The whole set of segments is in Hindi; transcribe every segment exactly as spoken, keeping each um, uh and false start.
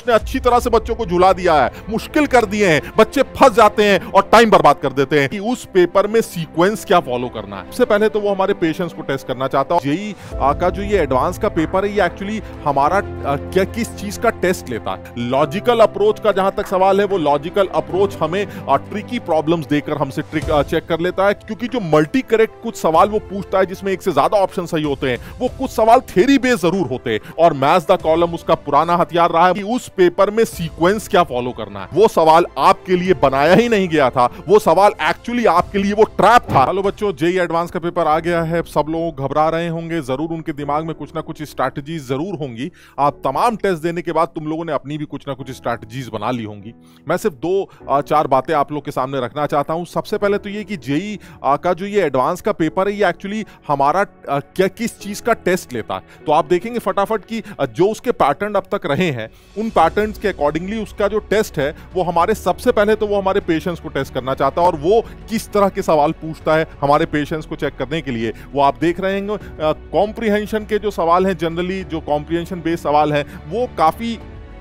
ने अच्छी तरह से बच्चों को झुला दिया है, मुश्किल कर दिए हैं, बच्चे फंस जाते हैं और टाइम बर्बाद कर देते हैं कि उस पेपर में सीक्वेंस क्या फॉलो करना है। सबसे पहले तो वो हमारे पेशेंस को टेस्ट करना चाहता है। जेई का जो ये एडवांस का पेपर है ये एक्चुअली हमारा क्या किस चीज का टेस्ट लेता है। लॉजिकल अप्रोच का जहां तक सवाल है वो लॉजिकल अप्रोच हमें ट्रिकी प्रॉब्लम्स देकर हमसे ट्रिक चेक कर लेता है, क्योंकि जो मल्टी करेक्ट कुछ सवाल वो पूछता है जिसमें एक से ज्यादा ऑप्शन सही होते हैं, वो कुछ सवाल थ्योरी बेस्ड जरूर होते हैं और मैथ्स द कॉलम उसका पुराना हथियार रहा है कि उस पेपर में सीक्वेंस क्या फॉलो करना है। वो सवाल आपके लिए बनाया ही नहीं गया था, वो सवाल एक्चुअली आपके लिए वो ट्रैप था। हेलो बच्चों, जेई एडवांस का पेपर आ गया है, सब लोग घबरा रहे होंगे, जरूर उनके दिमाग में कुछ ना कुछ स्ट्रैटेजीज जरूर होंगी। आप तमाम टेस्ट देने के बाद तुम लोगों ने अपनी भी कुछ ना कुछ स्ट्रैटेजीज बना ली होंगी। मैं सिर्फ दो चार बातें आप लोग के सामने रखना चाहता हूं। सबसे पहले तो ये कि जेई का जो ये एडवांस का पेपर है ये एक्चुअली हमारा क्या किस चीज का टेस्ट लेता है। तो आप देखेंगे फटाफट कि जो उसके पैटर्न अब तक रहे हैं उन पैटर्न्स के अकॉर्डिंगली उसका जो टेस्ट है वो हमारे सबसे पहले तो वो हमारे पेशेंस को टेस्ट करना चाहता है और वो किस तरह के सवाल पूछता है हमारे पेशेंस को चेक करने के लिए। वो आप देख रहे हैं कॉम्प्रिहेंशन के जो सवाल हैं, जनरली जो कॉम्प्रिहेंशन बेस्ड सवाल हैं वो काफी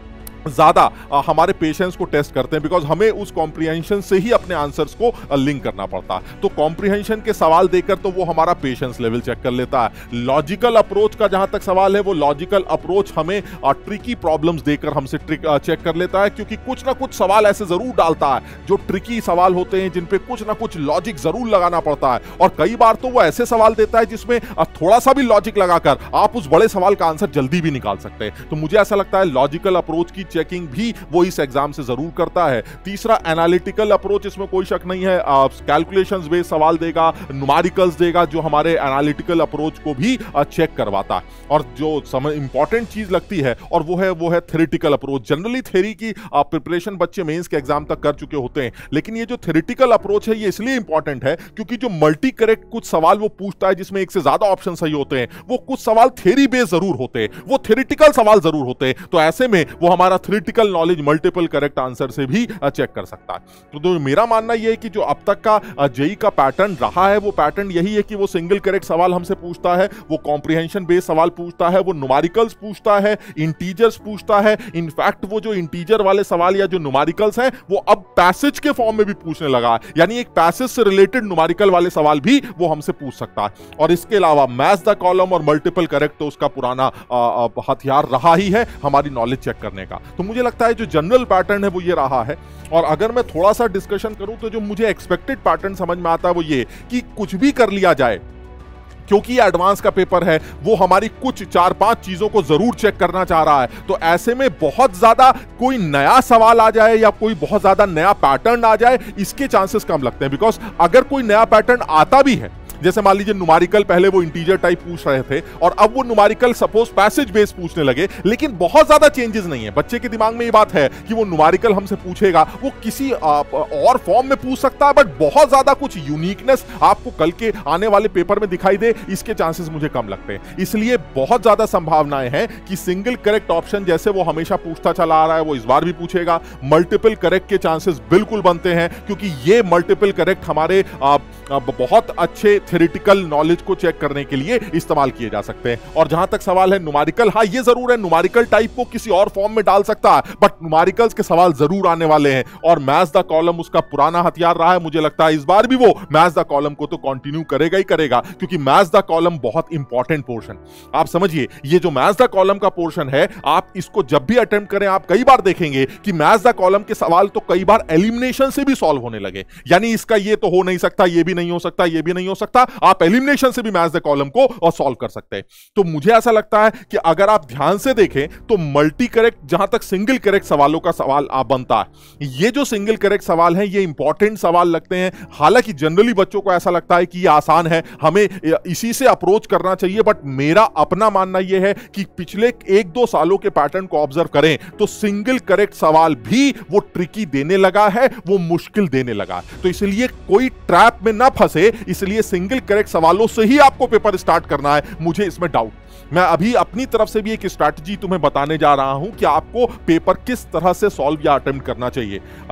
ज्यादा हमारे पेशेंस को टेस्ट करते हैं, बिकॉज हमें उस कॉम्प्रिहेंशन से ही अपने आंसर्स को लिंक करना पड़ता है। तो कॉम्प्रिहेंशन के सवाल देकर तो वो हमारा पेशेंस लेवल चेक कर लेता है। लॉजिकल अप्रोच का जहां तक सवाल है वो लॉजिकल अप्रोच हमें ट्रिकी प्रॉब्लम्स देकर हमसे ट्रिक चेक कर लेता है, क्योंकि कुछ ना कुछ सवाल ऐसे जरूर डालता है जो ट्रिकी सवाल होते हैं जिन पे कुछ ना कुछ लॉजिक जरूर लगाना पड़ता है। और कई बार तो वो ऐसे सवाल देता है जिसमें थोड़ा सा भी लॉजिक लगाकर आप उस बड़े सवाल का आंसर जल्दी भी निकाल सकते हैं। तो मुझे ऐसा लगता है लॉजिकल अप्रोच की चेकिंग भी वो इस एग्जाम से जरूर करता है। तीसरा, एनालिटिकल अप्रोच, इसमें कोई शक नहीं है, कैलकुलेशंस बेस्ड सवाल देगा, न्यूमेरिकल्स देगा जो हमारे एनालिटिकल अप्रोच को भी चेक करवाता है। और जो समझ इंपॉर्टेंट चीज लगती है और वो है वो है थ्योरेटिकल अप्रोच। जनरली थ्योरी की प्रिपरेशन बच्चे मेंस के एग्जाम तक कर चुके होते हैं, लेकिन ये जो थ्योरेटिकल अप्रोच है ये इसलिए इंपॉर्टेंट है क्योंकि जो मल्टी करेक्ट कुछ सवाल वो पूछता है जिसमें एक से ज्यादा ऑप्शन सही होते हैं, वो कुछ सवाल थ्योरी बेस्ड जरूर होते हैं, वो थ्योरेटिकल सवाल जरूर होते हैं। तो ऐसे में वो हमारा theoretical knowledge multiple correct answer से भी चेक कर सकता है। तो, तो मेरा मानना यह है कि जो अब तक का जेई का पैटर्न रहा है वो पैटर्न यही है कि वो सिंगल करेक्ट सवाल हमसे पूछता है, वो कॉम्प्रिहेंशन बेस्ड सवाल पूछता है, वो न्यूमेरिकल्स पूछता है, इंटीजर्स पूछता है। इनफैक्ट वो जो इंटीजर वाले सवाल या जो न्यूमेरिकल्स हैं वो अब पैसेज के फॉर्म में भी पूछने लगा है, यानी एक पैसेज से रिलेटेड न्यूमेरिकल वाले सवाल भी वो हमसे पूछ सकता है। और इसके अलावा मैथ्स द कॉलम और मल्टीपल करेक्ट तो उसका पुराना हथियार रहा ही है हमारी नॉलेज चेक करने का। तो मुझे लगता है जो जनरल पैटर्न है वो ये रहा है। और अगर मैं थोड़ा सा डिस्कशन करूं तो जो मुझे एक्सपेक्टेड पैटर्न समझ में आता है वो ये कि कुछ भी कर लिया जाए, क्योंकि एडवांस का पेपर है वो हमारी कुछ चार पांच चीजों को जरूर चेक करना चाह रहा है। तो ऐसे में बहुत ज्यादा कोई नया सवाल आ जाए या कोई बहुत ज्यादा नया पैटर्न आ जाए इसके चांसेस कम लगते हैं। बिकॉज अगर कोई नया पैटर्न आता भी है, जैसे मान लीजिए न्यूमेरिकल पहले वो इंटीजर टाइप पूछ रहे थे और अब वो न्यूमेरिकल सपोज पैसेज बेस्ड पूछने लगे, लेकिन बहुत ज्यादा चेंजेस नहीं है। बच्चे के दिमाग में ये बात है कि वो न्यूमेरिकल हमसे पूछेगा, वो किसी और फॉर्म में पूछ सकता है, बट बहुत ज्यादा कुछ यूनिकनेस आपको कल के आने वाले पेपर में दिखाई दे, इसके चांसेस मुझे कम लगते हैं। इसलिए बहुत ज्यादा संभावनाएं हैं कि सिंगल करेक्ट ऑप्शन जैसे वो हमेशा पूछता चला आ रहा है वो इस बार भी पूछेगा। मल्टीपल करेक्ट के चांसेस बिल्कुल बनते हैं, क्योंकि ये मल्टीपल करेक्ट हमारे आ, आ, बहुत अच्छे थ्योरेटिकल नॉलेज को चेक करने के लिए इस्तेमाल किए जा सकते हैं। और जहां तक सवाल है न्यूमेरिकल, हाँ ये जरूर है न्यूमेरिकल टाइप को किसी और फॉर्म में डाल सकता है, बट न्यूमेरिकल्स के सवाल जरूर आने वाले हैं। और मैथ्स द कॉलम उसका पुराना हथियार रहा है, मुझे लगता है इस बार भी वो मैथ्स द कॉलम को तो कंटिन्यू करेगा ही करेगा, क्योंकि मैथ्स द कॉलम बहुत इंपॉर्टेंट पोर्शन। आप समझिए ये जो मैथ्स द कॉलम का पोर्शन है, आप इसको जब भी अटेम्प्ट करें आप कई बार देखेंगे कि मैथ्स द कॉलम के सवाल तो कई बार एलिमिनेशन से भी सॉल्व होने लगे। यानी इसका ये तो हो नहीं सकता, ये भी नहीं हो सकता, ये भी नहीं हो सकता, आप एलिमिनेशन से भी मैथ्स द कॉलम को और सॉल्व कर सकते हैं। तो मुझे ऐसा लगता है कि अगर आप ध्यान से देखें तो मल्टी करेक्ट, जहां तक सिंगल करेक्ट सवालों का सवाल आप बनता है, ये जो सिंगल करेक्ट सवाल है ये इंपॉर्टेंट सवाल लगते हैं। हालांकि जनरली बच्चों को ऐसा लगता है कि ये आसान है, हमें इसी से अप्रोच करना चाहिए, बट मेरा अपना मानना यह है कि पिछले एक दो सालों के पैटर्न को ऑब्जर्व करें तो सिंगल करेक्ट सवाल भी वो ट्रिकी देने लगा है, वो मुश्किल देने लगा। तो इसलिए कोई ट्रैप में ना फंसे, इसलिए सिंगल करेक्ट सवालों से ही आपको पेपर स्टार्ट करना है, मुझे इसमें डाउट। मैं अभी अपनी तरफ से भी एक स्ट्रैटेजी तुम्हें बताने जा रहा हूं कि आपको पेपर किस तरह से सॉल्व या अटेम्प्ट करना चाहिए। अच्छा,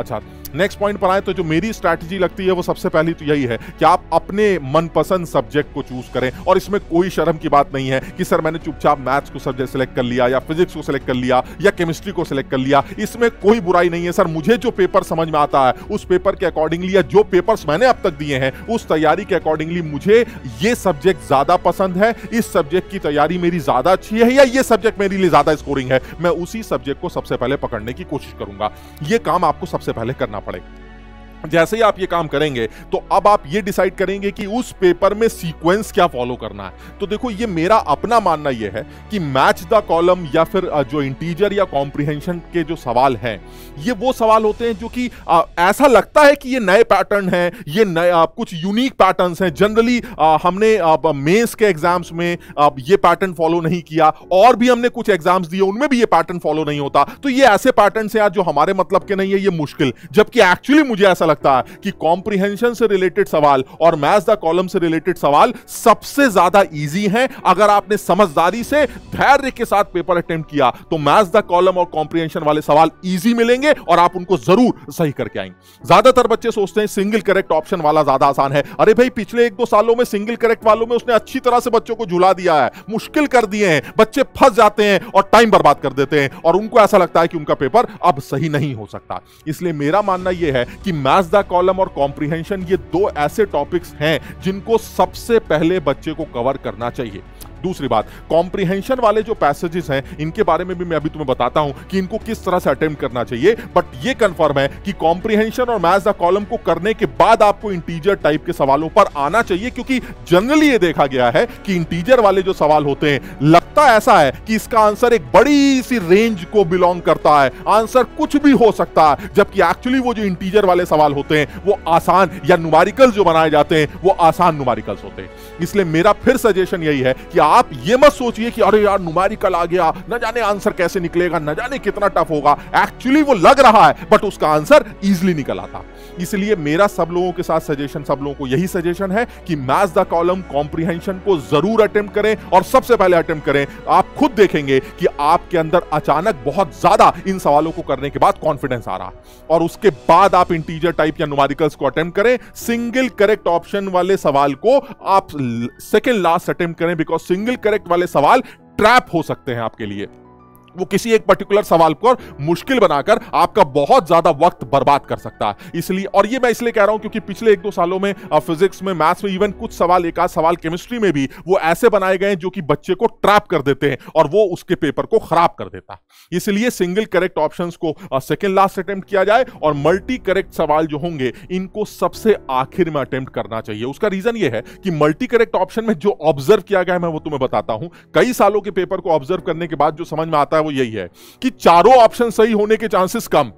नेक्स्ट पॉइंट पर आए तो जो मेरी स्ट्रैटेजी लगती है वो सबसे पहली तो यही है कि आप अपने मनपसंद सब्जेक्ट को चूज करें, और इसमें कोई शर्म की बात नहीं है कि सर मैंने चुपचाप मैथ्स को सब्जेक्ट सेलेक्ट कर लिया या फिजिक्स को सिलेक्ट कर लिया या केमिस्ट्री को सिलेक्ट कर लिया, इसमें कोई बुराई नहीं है। सर मुझे जो पेपर समझ में आता है उस पेपर के अकॉर्डिंगली या जो पेपर्स मैंने अब तक दिए हैं उस तैयारी के अकॉर्डिंगली मुझे ये सब्जेक्ट ज्यादा पसंद है, इस सब्जेक्ट की तैयारी मेरी ज्यादा अच्छी है, या ये सब्जेक्ट मेरे लिए ज्यादा स्कोरिंग है, मैं उसी सब्जेक्ट को सबसे पहले पकड़ने की कोशिश करूंगा। यह काम आपको सबसे पहले करना पड़ेगा। जैसे ही आप ये काम करेंगे तो अब आप ये डिसाइड करेंगे कि उस पेपर में सीक्वेंस क्या फॉलो करना है। तो देखो ये मेरा अपना मानना ये है कि मैच द कॉलम या फिर जो इंटीजर या कॉम्प्रिहेंशन के जो सवाल हैं ये वो सवाल होते हैं जो कि ऐसा लगता है कि ये नए पैटर्न हैं, ये नए कुछ यूनिक पैटर्न्स हैं। जनरली हमने मेंस के एग्जाम्स में ये पैटर्न फॉलो नहीं किया, और भी हमने कुछ एग्जाम्स दिए उनमें भी ये पैटर्न फॉलो नहीं होता। तो ये ऐसे पैटर्न हैं जो हमारे मतलब के नहीं है, ये मुश्किल। जबकि एक्चुअली मुझे ऐसा लगता है कि कॉम्प्रिहेंशन से रिलेटेड सवाल और मैच द कॉलम से रिलेटेड सवाल सबसे ज्यादा इजी हैं। अगर आपने समझदारी से धैर्य के साथ पेपर अटेम्प्ट किया तो मैच द कॉलम और कॉम्प्रिहेंशन वाले सवाल इजी मिलेंगे और आप उनको जरूर सही करके आएंगे। ज्यादातर बच्चे सोचते हैं सिंगल करेक्ट ऑप्शन वाला ज्यादा आसान है। अरे भाई पिछले एक दो सालों में सिंगल करेक्ट वालों में उसने अच्छी तरह से बच्चों को झुला दिया है, मुश्किल कर दिए हैं, बच्चे फंस जाते हैं और टाइम बर्बाद कर देते हैं और उनको ऐसा लगता है कि उनका पेपर अब सही नहीं हो सकता। इसलिए मेरा मानना यह है कि मैच द कॉलम और कॉम्प्रिहेंशन ये दो ऐसे टॉपिक्स हैं जिनको सबसे पहले बच्चे को कवर करना चाहिए। दूसरी बात, कॉम्प्रिहेंशन वाले जो पैसेजेस हैं इनके बारे में भी मैं अभी तुम्हें बताता हूं कि इनको किस तरह से अटेम्प्ट करना चाहिए। बट ये कंफर्म है कि कॉम्प्रिहेंशन और मैच द कॉलम को करने के बाद आपको इंटीजर टाइप के सवालों पर आना चाहिए, क्योंकि जनरली ये देखा गया है कि इंटीजर वाले जो सवाल होते हैं लगता ऐसा है कि इसका आंसर एक बड़ी सी रेंज को बिलोंग करता है, आंसर कुछ भी हो सकता है, जबकि एक्चुअली वो जो इंटीजर वाले सवाल होते हैं वो आसान, या न्यूमेरिकल्स जो बनाए जाते हैं वो आसान न्यूमेरिकल्स होते हैं। इसलिए मेरा फिर सजेशन यही है कि आप ये मत सोचिए कि अरे यार न्यूमेरिकल आ गया, न जाने आंसर कैसे निकलेगा, न जाने कितना टफ होगा। एक्चुअली वो लग रहा है बट उसका आंसर इजीली निकल आता। इसलिए मेरा सब लोगों के साथ सजेशन, सब लोगों को यही सजेशन है कि मैच द कॉलम कॉम्प्रिहेंशन को जरूर अटेम्प्ट करें और सबसे पहले अटेम्प्ट करें। आप खुद देखेंगे कि आपके अंदर अचानक बहुत ज्यादा इन सवालों को करने के बाद कॉन्फिडेंस आ रहा, और उसके बाद आप इंटीजर टाइप या न्यूमेरिकल्स को अटेम्प्ट करें। सिंगल करेक्ट ऑप्शन वाले सवाल को आप सेकेंड लास्ट अटेम्प्ट करें, बिकॉज सिंगल करेक्ट वाले सवाल ट्रैप हो सकते हैं आपके लिए। वो किसी एक पर्टिकुलर सवाल को मुश्किल बनाकर आपका बहुत ज्यादा वक्त बर्बाद कर सकता है। इसलिए, और ये मैं इसलिए कह रहा हूं क्योंकि पिछले एक दो सालों में फिजिक्स में, मैथ्स में, इवन कुछ सवाल, एक आध सवाल केमिस्ट्री में भी वो ऐसे बनाए गए जो कि बच्चे को ट्रैप कर देते हैं और वो उसके पेपर को खराब कर देता है। इसलिए सिंगल करेक्ट ऑप्शंस को सेकेंड लास्ट अटेम्प्ट किया जाए और मल्टी करेक्ट सवाल जो होंगे इनको सबसे आखिर में अटेम्प्ट करना चाहिए। उसका रीजन ये है कि मल्टी करेक्ट ऑप्शन में जो ऑब्जर्व किया गया है मैं वो तुम्हें बताता हूं। कई सालों के पेपर को ऑब्जर्व करने के बाद जो समझ में आता है वो यही है कि चारों ऑप्शन सही होने के चांसेस कम,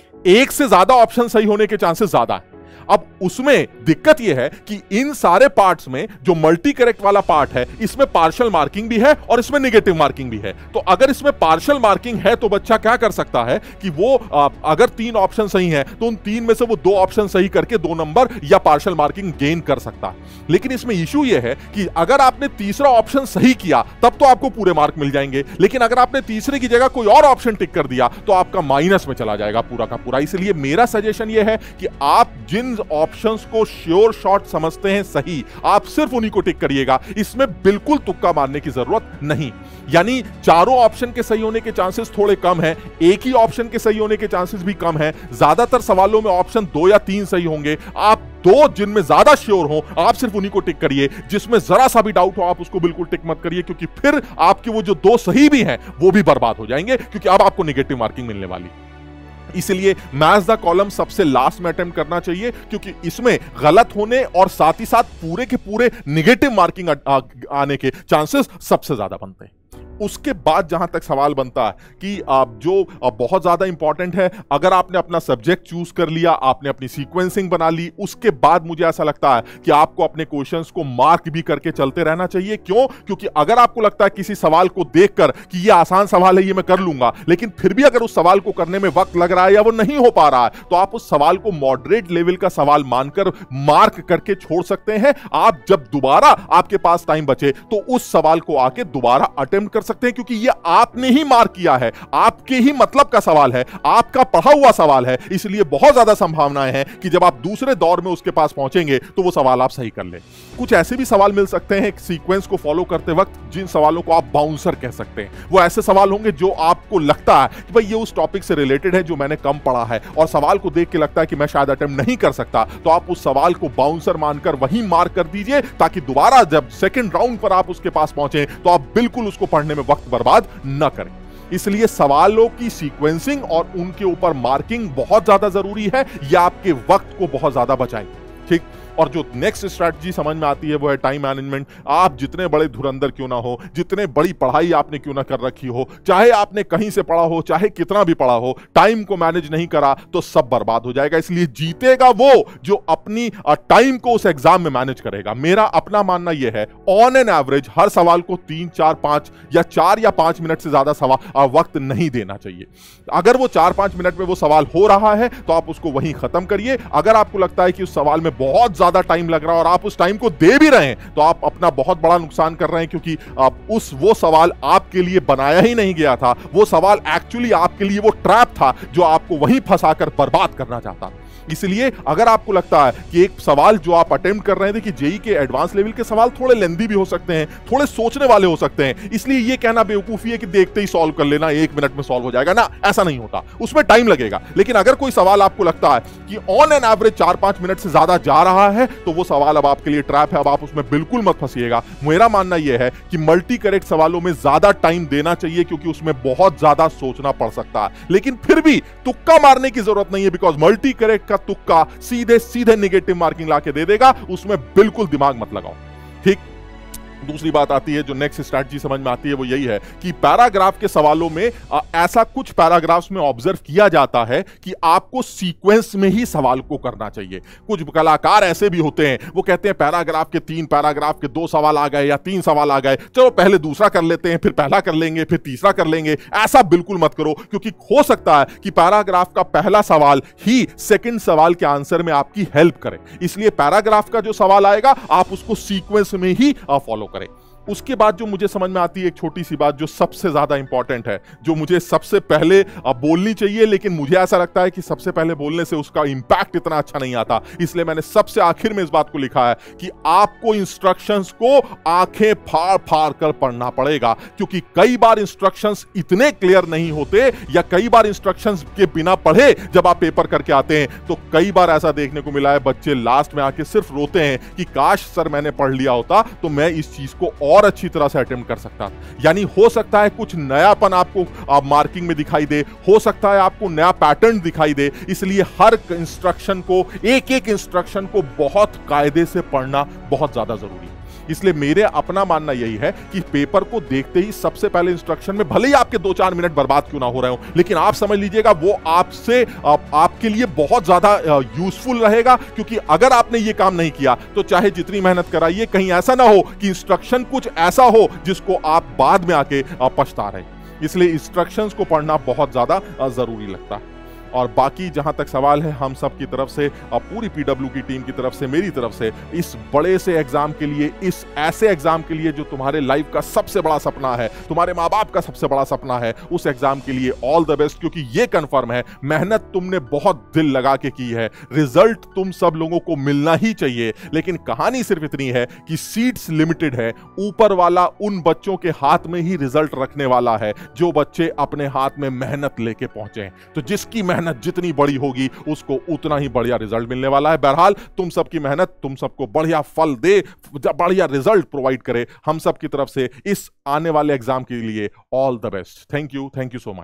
एक से ज्यादा ऑप्शन सही होने के चांसेस ज्यादा है। अब उसमें दिक्कत यह है कि इन सारे पार्ट्स में जो मल्टी करेक्ट वाला पार्ट है इसमें पार्शियल मार्किंग भी है और इसमें नेगेटिव मार्किंग भी है। तो अगर इसमें पार्शियल मार्किंग है तो बच्चा क्या कर सकता है कि वो आ, अगर तीन ऑप्शन सही हैं तो उन तीन में से वो दो ऑप्शन सही करके दो नंबर या पार्शियल मार्किंग गेन कर सकता है। लेकिन इसमें इशू यह है कि अगर आपने तीसरा ऑप्शन सही किया तब तो आपको पूरे मार्क मिल जाएंगे, लेकिन अगर आपने तीसरे की जगह कोई और ऑप्शन टिक कर दिया तो आपका माइनस में चला जाएगा पूरा का पूरा। इसलिए मेरा सजेशन यह है कि आप जिन ऑप्शंस को श्योर शॉट समझते हैं सही, आप सिर्फ उन्हीं को टिक करिएगा। इसमें बिल्कुल तुक्का मारने की जरूरत नहीं। यानी चारों ऑप्शन के सही होने के चांसेस थोड़े कम हैं, एक ही ऑप्शन के सही होने के चांसेस भी कम हैं। ज्यादातर सवालों में ऑप्शन दो या तीन सही होंगे। आप दो जिनमें ज्यादा श्योर हो आप सिर्फ उन्हीं को टिक करिए, जिसमें जरा सा भी डाउट हो आप उसको बिल्कुल टिक मत करिए, क्योंकि फिर आपके वो जो दो सही भी हैं वो भी बर्बाद हो जाएंगे, क्योंकि अब आपको नेगेटिव मार्किंग मिलने वाली। इसलिए मैच द कॉलम सबसे लास्ट में अटेम्प्ट करना चाहिए, क्योंकि इसमें गलत होने और साथ ही साथ पूरे के पूरे नेगेटिव मार्किंग आने के चांसेस सबसे ज्यादा बनते हैं। उसके बाद जहां तक सवाल बनता है कि आप जो बहुत ज्यादा इंपॉर्टेंट है, अगर आपने अपना सब्जेक्ट चूज कर लिया, आपने अपनी सीक्वेंसिंग बना ली, उसके बाद मुझे ऐसा लगता है कि आपको अपने क्वेश्चंस को मार्क भी करके चलते रहना चाहिए। क्यों? क्योंकि अगर आपको लगता है किसी सवाल को देखकर कि ये आसान सवाल है, ये मैं कर लूंगा, लेकिन फिर भी अगर उस सवाल को करने में वक्त लग रहा है या वो नहीं हो पा रहा है, तो आप उस सवाल को मॉडरेट लेवल का सवाल मानकर मार्क करके छोड़ सकते हैं। आप जब दोबारा आपके पास टाइम बचे तो उस सवाल को आके दोबारा अटेम्प्ट कर सकते हैं क्योंकि ये आपने ही मार्क किया है, आपके ही मतलब का सवाल है, आपका पढ़ा हुआ सवाल है, इसलिए बहुत ज्यादा संभावनाएं हैं कि जब आप दूसरे दौर में उसके पास पहुंचेंगे तो वो सवाल आप सही कर लें। कुछ ऐसे भी सवाल मिल सकते हैं सीक्वेंस को फॉलो करते वक्त जिन सवालों को आप बाउंसर कह सकते हैं। वो ऐसे सवाल होंगे जो आपको लगता है कि भाई ये उस टॉपिक से रिलेटेड है जो मैंने कम पढ़ा है और सवाल को देख के लगता है कि मैं शायद अटेम्प्ट नहीं कर सकता, तो आप उस सवाल को बाउंसर मानकर वहीं मार्क कर दीजिए ताकि दोबारा जब सेकंड राउंड पर आप उसके पास पहुंचे तो आप बिल्कुल उसको पढ़ने में वक्त बर्बाद न करें। इसलिए सवालों की सीक्वेंसिंग और उनके ऊपर मार्किंग बहुत ज्यादा जरूरी है, यह आपके वक्त को बहुत ज्यादा बचाएगी। ठीक, और जो नेक्स्ट स्ट्रैटेजी समझ में आती है वो है टाइम मैनेजमेंट। आप जितने बड़े धुरंधर क्यों ना हो, जितने बड़ी पढ़ाई आपने क्यों ना कर रखी हो, चाहे आपने कहीं से पढ़ा हो, चाहे कितना भी पढ़ा हो, टाइम को मैनेज नहीं करा तो सब बर्बाद हो जाएगा। इसलिए जीतेगा वो जो अपनी टाइम को उस एग्जाम में मैनेज करेगा। मेरा अपना मानना यह है, ऑन एन एवरेज हर सवाल को तीन चार पांच या चार या पांच मिनट से ज्यादा सवाल वक्त नहीं देना चाहिए। अगर वो चार पांच मिनट में वो सवाल हो रहा है तो आप उसको वहीं खत्म करिए। अगर आपको लगता है कि उस सवाल में बहुत ज्यादा टाइम लग रहा है और आप उस टाइम को दे भी रहे हैं तो आप अपना बहुत बड़ा नुकसान कर रहे हैं, क्योंकि आप उस वो सवाल आपके लिए बनाया ही नहीं गया था। वो सवाल एक्चुअली आपके लिए वो ट्रैप था जो आपको वहीं फंसाकर बर्बाद करना चाहता। इसलिए अगर आपको लगता है कि एक सवाल जो आप अटेम्प्ट कर रहे थे कि जेई के एडवांस लेवल के सवाल थोड़े लेंदी भी हो सकते हैं, थोड़े सोचने वाले हो सकते हैं, इसलिए यह कहना बेवकूफी है कि देखते ही सॉल्व कर लेना, एक मिनट में सॉल्व हो जाएगा ना, ऐसा नहीं होता, उसमें टाइम लगेगा। लेकिन अगर कोई सवाल आपको लगता है कि ऑन एन एवरेज चार पांच मिनट से ज्यादा जा रहा है तो वो सवाल अब आपके लिए ट्रैप है, अब आप उसमें बिल्कुल मत फंसिएगा। मेरा मानना यह है कि मल्टी करेक्ट सवालों में ज्यादा टाइम देना चाहिए क्योंकि उसमें बहुत ज्यादा सोचना पड़ सकता है, लेकिन फिर भी तुक्का मारने की जरूरत नहीं है, बिकॉज मल्टी करेक्ट का तुक्का सीधे सीधे नेगेटिव मार्किंग लाके दे देगा, उसमें बिल्कुल दिमाग मत लगाओ। ठीक, दूसरी बात आती है, जो नेक्स्ट स्ट्रैटेजी समझ में आती है वो यही है कि पैराग्राफ के सवालों में आ, ऐसा कुछ पैराग्राफ्स में ऑब्जर्व किया जाता है कि आपको सीक्वेंस में ही सवाल को करना चाहिए। कुछ कलाकार ऐसे भी होते हैं, वो कहते हैं पैराग्राफ के तीन पैराग्राफ के दो सवाल आ गए या तीन सवाल आ गए, चलो पहले दूसरा कर लेते हैं, फिर पहला कर लेंगे, फिर तीसरा कर लेंगे। ऐसा बिल्कुल मत करो, क्योंकि हो सकता है कि पैराग्राफ का पहला सवाल ही सेकंड सवाल के आंसर में आपकी हेल्प करे। इसलिए पैराग्राफ का जो सवाल आएगा आप उसको सीक्वेंस में ही फॉलो करें। उसके बाद जो मुझे समझ में आती है एक छोटी सी बात जो सबसे ज्यादा इंपॉर्टेंट है, जो मुझे सबसे पहले बोलनी चाहिए, लेकिन मुझे ऐसा लगता है कि सबसे पहले बोलने से उसका इंपैक्ट इतना अच्छा नहीं आता, इसलिए मैंने सबसे आखिर में इस बात को लिखा है कि आपको इंस्ट्रक्शंस को आंखें फाड़ फाड़ कर पढ़ना पड़ेगा, क्योंकि कई बार इंस्ट्रक्शंस इतने क्लियर नहीं होते, या कई बार इंस्ट्रक्शंस के बिना पढ़े जब आप पेपर करके आते हैं तो कई बार ऐसा देखने को मिला है बच्चे लास्ट में आके सिर्फ रोते हैं कि काश सर मैंने पढ़ लिया होता तो मैं इस चीज को और अच्छी तरह से अटेम्प्ट कर सकता। यानी हो सकता है कुछ नयापन आपको आप मार्किंग में दिखाई दे, हो सकता है आपको नया पैटर्न दिखाई दे, इसलिए हर इंस्ट्रक्शन को, एक एक इंस्ट्रक्शन को बहुत कायदे से पढ़ना बहुत ज्यादा जरूरी है। इसलिए मेरे अपना मानना यही है कि पेपर को देखते ही सबसे पहले इंस्ट्रक्शन में भले ही आपके दो चार मिनट बर्बाद क्यों ना हो रहे हो, लेकिन आप समझ लीजिएगा वो आपसे आप, आपके लिए बहुत ज्यादा यूजफुल रहेगा, क्योंकि अगर आपने ये काम नहीं किया तो चाहे जितनी मेहनत कराइए, कहीं ऐसा ना हो कि इंस्ट्रक्शन कुछ ऐसा हो जिसको आप बाद में आके पछता रहे। इसलिए इंस्ट्रक्शंस को पढ़ना बहुत ज्यादा जरूरी लगता है। और बाकी जहां तक सवाल है, हम सब की तरफ से, पूरी पीडब्ल्यू की टीम की तरफ से, मेरी तरफ से, इस बड़े से एग्जाम के लिए, इस ऐसे एग्जाम के लिए जो तुम्हारे लाइफ का सबसे बड़ा सपना है, तुम्हारे माँ बाप का सबसे बड़ा सपना है, उस एग्जाम के लिए ऑल द बेस्ट। क्योंकि ये कंफर्म है, मेहनत तुमने बहुत दिल लगा के की है, रिजल्ट तुम सब लोगों को मिलना ही चाहिए। लेकिन कहानी सिर्फ इतनी है कि सीट्स लिमिटेड है, ऊपर वाला उन बच्चों के हाथ में ही रिजल्ट रखने वाला है जो बच्चे अपने हाथ में मेहनत लेके पहुंचे हैं। तो जिसकी मेहनत जितनी बड़ी होगी उसको उतना ही बढ़िया रिजल्ट मिलने वाला है। बहरहाल तुम सबकी मेहनत तुम सबको बढ़िया फल दे, बढ़िया रिजल्ट प्रोवाइड करे। हम सब की तरफ से इस आने वाले एग्जाम के लिए all the best. Thank you, thank you so much.